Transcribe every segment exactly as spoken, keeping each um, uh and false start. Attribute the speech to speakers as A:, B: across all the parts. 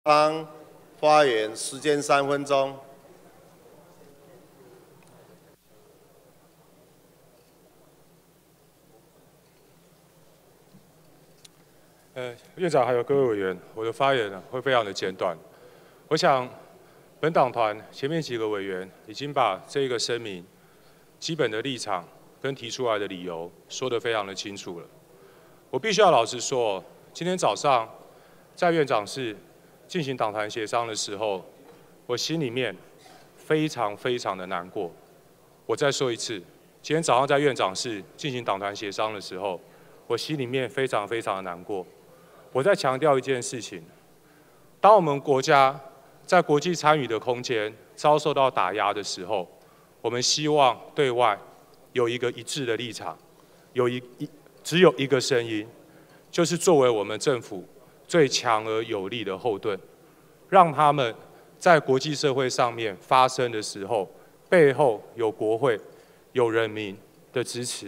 A: 方发言时间三分钟。
B: 呃，院长还有各位委员，我的发言呢会非常的简短。我想，本党团前面几个委员已经把这个声明基本的立场跟提出来的理由说得非常的清楚了。我必须要老实说，今天早上在院长室进行党团协商的时候，我心里面非常非常的难过。我再说一次，今天早上在院长室进行党团协商的时候，我心里面非常非常的难过。我在强调一件事情：当我们国家在国际参与的空间遭受到打压的时候，我们希望对外有一个一致的立场，有一一只有一个声音，就是作为我们政府最强而有力的后盾，让他们在国际社会上面发声的时候，背后有国会、有人民的支持。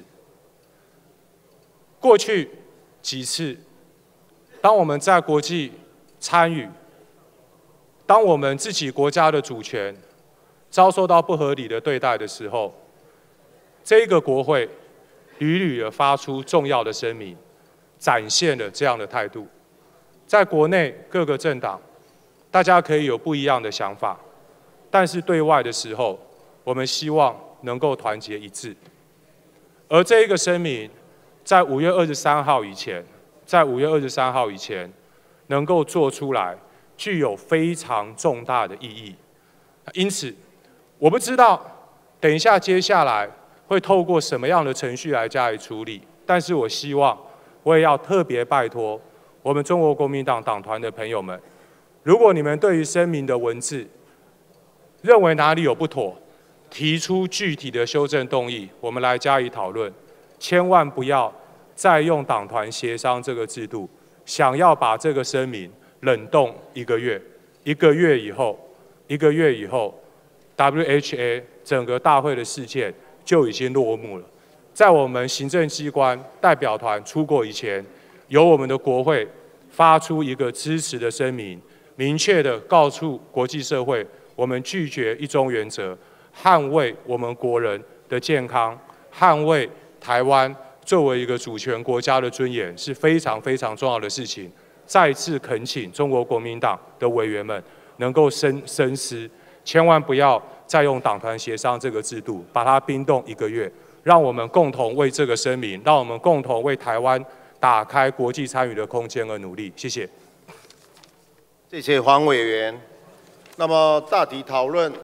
B: 过去几次，当我们在国际参与，当我们自己国家的主权遭受到不合理的对待的时候，这个国会屡屡的发出重要的声明，展现了这样的态度。在国内各个政党，大家可以有不一样的想法，但是对外的时候，我们希望能够团结一致。而这一个声明，在五月二十三号以前，在五月二十三号以前，能够做出来，具有非常重大的意义。因此，我不知道等一下接下来会透过什么样的程序来加以处理，但是我希望，我也要特别拜托我们中国国民党党团的朋友们，如果你们对于声明的文字认为哪里有不妥，提出具体的修正动议，我们来加以讨论。千万不要再用党团协商这个制度，想要把这个声明冷冻一个月，一个月以后，一个月以后 ，W H A 整个大会的事件就已经落幕了。在我们行政机关代表团出国以前，由我们的国会发出一个支持的声明，明确的告诉国际社会，我们拒绝一中原则，捍卫我们国人的健康，捍卫台湾作为一个主权国家的尊严是非常非常重要的事情。再次恳请中国国民党的委员们能够深深思，千万不要再用党团协商这个制度把它冰冻一个月，让我们共同为这个声明，让我们共同为台湾打开国际参与的空间而努力。谢谢。
A: 谢谢黄委员。那么大体讨论。